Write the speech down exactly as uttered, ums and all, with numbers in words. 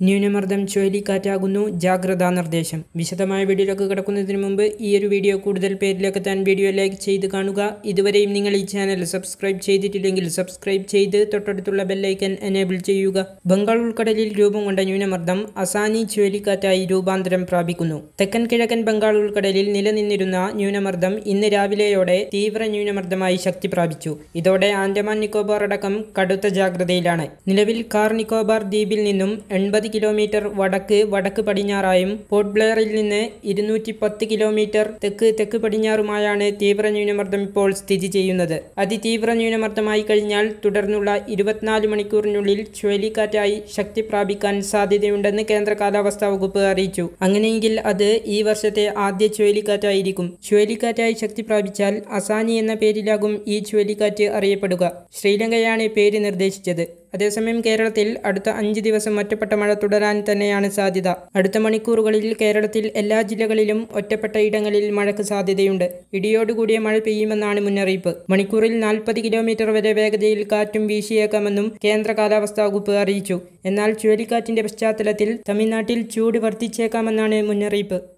ന്യൂനമർദ്ദം ചുഴലിക്കാറ്റാകുന്നു, ജാഗ്രതാ നിർദ്ദേശം. വിശദമായ വീഡിയോയിലേക്ക് കിടക്കുന്നതിന് മുമ്പ് ഈ ഒരു വീഡിയോ കൂടുതൽ പേരിലേക്ക് എത്താൻ വീഡിയോ ലൈക്ക് ചെയ്ത് കാണുക. ഇതുവരെയും നിങ്ങൾ ഈ ചാനൽ സബ്സ്ക്രൈബ് ചെയ്തിട്ടില്ലെങ്കിൽ സബ്സ്ക്രൈബ് ചെയ്ത് തൊട്ടടുത്തുള്ള ബെല്ലൈക്കൻ എനേബിൾ ചെയ്യുക. ബംഗാൾ ഉൾക്കടലിൽ രൂപം കൊണ്ട ന്യൂനമർദ്ദം അസാനി ചുഴലിക്കാറ്റായി രൂപാന്തരം പ്രാപിക്കുന്നു. തെക്കൻ കിഴക്കൻ ബംഗാൾ ഉൾക്കടലിൽ നിലനിന്നിരുന്ന ന്യൂനമർദ്ദം ഇന്ന് രാവിലെയോടെ തീവ്ര ന്യൂനമർദ്ദമായി ശക്തി പ്രാപിച്ചു. ഇതോടെ ആൻഡമാൻ നിക്കോബാർ അടക്കം കടുത്ത ജാഗ്രതയിലാണ്. നിലവിൽ കാർ നിക്കോബാർ ദ്വീപിൽ നിന്നും എൺപത് കിലോമീറ്റർ വടക്ക് വടക്ക് പടിഞ്ഞാറായും പോർട്ട് ബ്ലെയറിൽ നിന്ന് ഇരുന്നൂറ്റി പത്ത് കിലോമീറ്റർ തെക്ക് തെക്ക് പടിഞ്ഞാറുമായാണ് തീവ്ര ന്യൂനമർദ്ദം ഇപ്പോൾ സ്ഥിതി ചെയ്യുന്നത്. അതിതീവ്ര ന്യൂനമർദ്ദമായി കഴിഞ്ഞാൽ തുടർന്നുള്ള ഇരുപത്തിനാല് മണിക്കൂറിനുള്ളിൽ ചുഴലിക്കാറ്റായി ശക്തി പ്രാപിക്കാൻ സാധ്യതയുണ്ടെന്ന് കേന്ദ്ര കാലാവസ്ഥാ വകുപ്പ് അറിയിച്ചു. അങ്ങനെയെങ്കിൽ അത് ഈ വർഷത്തെ ആദ്യ ചുഴലിക്കാറ്റായിരിക്കും. ചുഴലിക്കാറ്റായി ശക്തി പ്രാപിച്ചാൽ അസാനി എന്ന പേരിലാകും ഈ ചുഴലിക്കാറ്റ് അറിയപ്പെടുക. ശ്രീലങ്കയാണ് പേര് നിർദ്ദേശിച്ചത്. അതേസമയം കേരളത്തിൽ അടുത്ത അഞ്ച് ദിവസം ഒറ്റപ്പെട്ട മഴ തുടരാൻ തന്നെയാണ് സാധ്യത. അടുത്ത മണിക്കൂറുകളിൽ കേരളത്തിൽ എല്ലാ ജില്ലകളിലും ഒറ്റപ്പെട്ട ഇടങ്ങളിൽ മഴയ്ക്ക് സാധ്യതയുണ്ട്. ഇടിയോടുകൂടിയ മഴ പെയ്യുമെന്നാണ് മുന്നറിയിപ്പ്. മണിക്കൂറിൽ നാൽപ്പത് കിലോമീറ്റർ വരെ വേഗതയിൽ കാറ്റും വീശിയേക്കാമെന്നും കേന്ദ്ര കാലാവസ്ഥാ വകുപ്പ് അറിയിച്ചു. എന്നാൽ ചുഴലിക്കാറ്റിന്റെ പശ്ചാത്തലത്തിൽ തമിഴ്നാട്ടിൽ ചൂട് വർദ്ധിച്ചേക്കാമെന്നാണ് മുന്നറിയിപ്പ്.